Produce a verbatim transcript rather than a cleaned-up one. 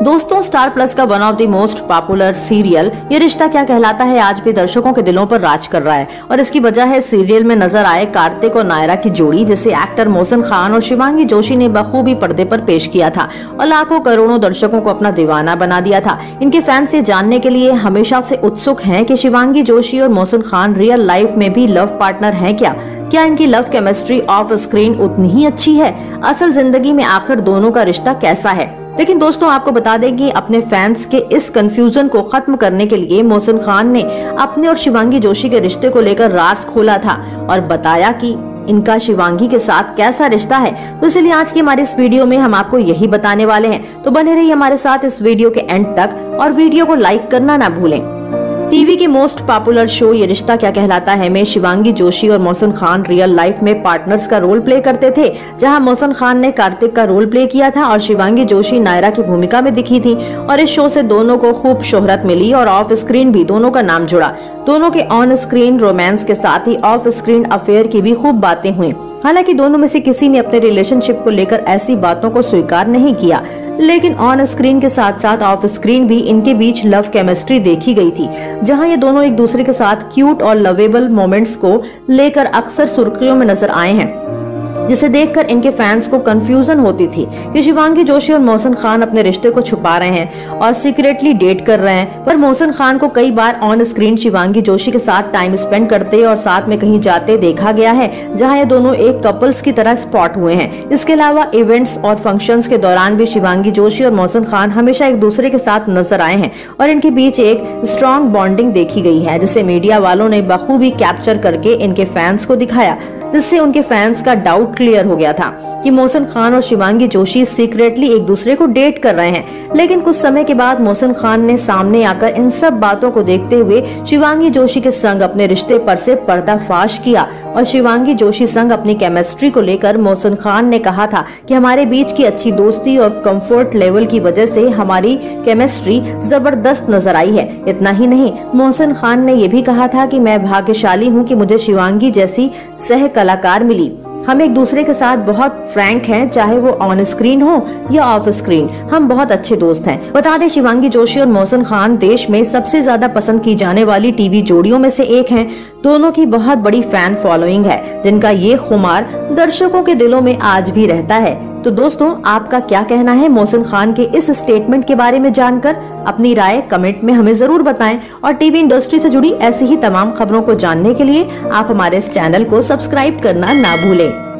दोस्तों, Star Plus का one of the most popular serial Yeh Rishta क्या कहलाता है आज भी दर्शकों के दिलों पर राज कर रहा है और इसकी वजह है सीरियल में नजर आए कार्तिक और नायरा की जोड़ी, जिसे एक्टर मोहसिन खान और शिवांगी जोशी ने बखूबी पर्दे पर पेश किया था और लाखों करोड़ों दर्शकों को अपना दीवाना बना दिया था। इनके फैंस ये जानने के लिए हमेशा से उत्सुक हैं कि शिवांगी जोशी और मोहसिन खान रियल लाइफ में भी लव पार्टनर हैं क्या क्या इनकी लव केमिस्ट्री ऑफ स्क्रीन उतनी ही अच्छी है? असल जिंदगी में आखिर दोनों का रिश्ता कैसा है? लेकिन दोस्तों, आपको बता दें कि अपने फैंस के इस कंफ्यूजन को खत्म करने के लिए मोहसिन खान ने अपने और शिवांगी जोशी के रिश्ते को लेकर राज खोला था और बताया कि इनका शिवांगी के साथ कैसा रिश्ता है। तो इसलिए आज की हमारी इस वीडियो में हम आपको यही बताने वाले हैं, तो बने रहिए हमारे साथ इस वीडियो के एंड तक और वीडियो को लाइक करना ना भूलें। टीवी के मोस्ट पॉपुलर शो ये रिश्ता क्या कहलाता है में शिवांगी जोशी और मोहसिन खान रियल लाइफ में पार्टनर्स का रोल प्ले करते थे, जहां मोहसिन खान ने कार्तिक का रोल प्ले किया था और शिवांगी जोशी नायरा की भूमिका में दिखी थी और इस शो से दोनों को खूब शोहरत मिली और ऑफ स्क्रीन भी दोनों का नाम जुड़ा। दोनों के ऑन स्क्रीन रोमांस के साथ ही ऑफ स्क्रीन अफेयर की भी खूब बातें हुई। हालांकि दोनों में से किसी ने अपने रिलेशनशिप को लेकर ऐसी बातों को स्वीकार नहीं किया, लेकिन ऑन स्क्रीन के साथ साथ ऑफ स्क्रीन भी इनके बीच लव केमिस्ट्री देखी गई थी, जहां ये दोनों एक दूसरे के साथ क्यूट और लवेबल मोमेंट्स को लेकर अक्सर सुर्खियों में नजर आए हैं, जिसे देखकर इनके फैंस को कंफ्यूजन होती थी कि शिवांगी जोशी और मोहसिन खान अपने रिश्ते को छुपा रहे हैं और सीक्रेटली डेट कर रहे हैं। पर मोहसिन खान को कई बार ऑन स्क्रीन शिवांगी जोशी के साथ टाइम स्पेंड करते और साथ में कहीं जाते देखा गया है, जहां ये दोनों एक कपल्स की तरह स्पॉट हुए हैं। इसके अलावा इवेंट्स और फंक्शंस के दौरान भी शिवांगी जोशी और मोहसिन खान हमेशा एक दूसरे के साथ नजर आए हैं और इनके बीच एक स्ट्रॉन्ग बॉन्डिंग देखी गई है, जिसे मीडिया वालों ने बखूबी कैप्चर करके इनके फैंस को दिखाया, जिससे उनके फैंस का डाउट क्लियर हो गया था कि मोहसिन खान और शिवांगी जोशी सीक्रेटली एक दूसरे को डेट कर रहे हैं। लेकिन कुछ समय के बाद मोहसिन खान ने सामने आकर इन सब बातों को देखते हुए शिवांगी जोशी के संग अपने रिश्ते पर से पर्दाफाश किया और शिवांगी जोशी संग अपनी केमिस्ट्री को लेकर मोहसिन खान ने कहा था कि हमारे बीच की अच्छी दोस्ती और कंफर्ट लेवल की वजह से हमारी केमिस्ट्री जबरदस्त नजर आई है। इतना ही नहीं, मोहसिन खान ने यह भी कहा था कि मैं भाग्यशाली हूँ कि मुझे शिवांगी जैसी सह कलाकार मिली। हम एक दूसरे के साथ बहुत फ्रैंक हैं, चाहे वो ऑन स्क्रीन हो या ऑफ स्क्रीन, हम बहुत अच्छे दोस्त हैं। बता दें, शिवांगी जोशी और मोहसिन खान देश में सबसे ज्यादा पसंद की जाने वाली टीवी जोड़ियों में से एक हैं। दोनों की बहुत बड़ी फैन फॉलोइंग है, जिनका ये खुमार दर्शकों के दिलों में आज भी रहता है। तो दोस्तों, आपका क्या कहना है मोहसिन खान के इस स्टेटमेंट के बारे में जानकर? अपनी राय कमेंट में हमें जरूर बताएं और टीवी इंडस्ट्री से जुड़ी ऐसी ही तमाम खबरों को जानने के लिए आप हमारे इस चैनल को सब्सक्राइब करना ना भूलें।